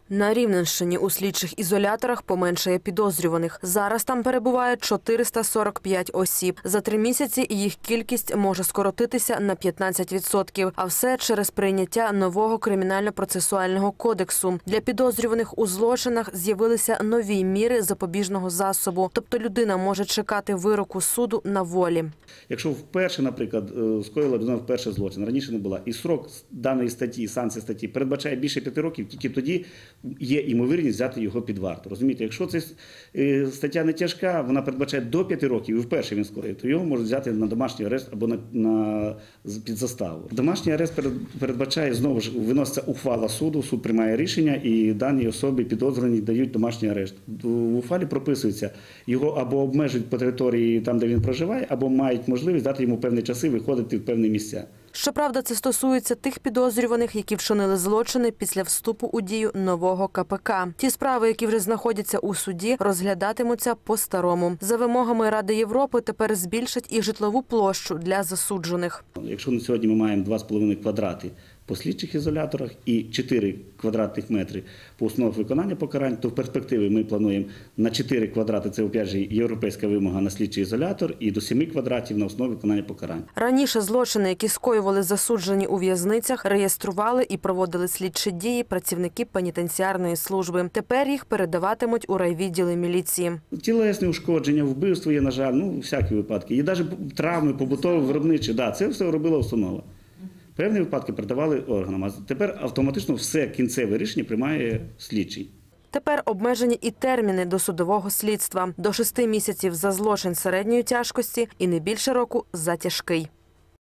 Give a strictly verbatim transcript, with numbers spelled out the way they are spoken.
На Рівненщині у слідчих ізоляторах поменшає підозрюваних. Зараз там перебуває чотириста сорок п'ять осіб. За три місяці їх кількість може скоротитися на п'ятнадцять відсотків. А все через прийняття нового кримінально-процесуального кодексу. Для підозрюваних у злочинах з'явилися нові міри запобіжного засобу. Тобто людина може чекати вироку суду на волі. Якщо вперше, наприклад, скоїла людина вперше злочин, раніше не була, і срок даної статті, санкція статті передбачає більше п'яти років, тільки тоді є ймовірність взяти його під варту. Розумієте, якщо це стаття не тяжка, вона передбачає до п'яти років, і вперше він скоїв, то його можуть взяти на домашній арешт або на, на, під заставу. Домашній арешт передбачає, знову ж, виноситься ухвала суду, суд приймає рішення, і даній особі підозрюваній дають домашній арешт. В ухвалі прописується, його або обмежують по території там, де він проживає, або мають можливість дати йому певні часи виходити в певні місця. Щоправда, це стосується тих підозрюваних, які вчинили злочини після вступу у дію нового ка пе ка. Ті справи, які вже знаходяться у суді, розглядатимуться по-старому. За вимогами Ради Європи тепер збільшать і житлову площу для засуджених. Якщо на сьогодні ми маємо два з половиною квадрати по слідчих ізоляторах і чотири квадратних метри по установах виконання покарань, то в перспективі ми плануємо на чотири квадрати, це опять же європейська вимога на слідчий ізолятор, і до семи квадратів на основі виконання покарань. Раніше злочини, які скоювали засуджені у в'язницях, реєстрували і проводили слідчі дії працівники пенітенціарної служби. Тепер їх передаватимуть у райвідділи міліції. Тілесні ушкодження, вбивство є, на жаль, ну, всякі випадки. І навіть травми, побутові, виробничі, да, це все робила установа. Певні випадки передавали органам, а тепер автоматично все кінцеве рішення приймає слідчий. Тепер обмежені і терміни досудового слідства – до шести місяців за злочин середньої тяжкості і не більше року за тяжкий.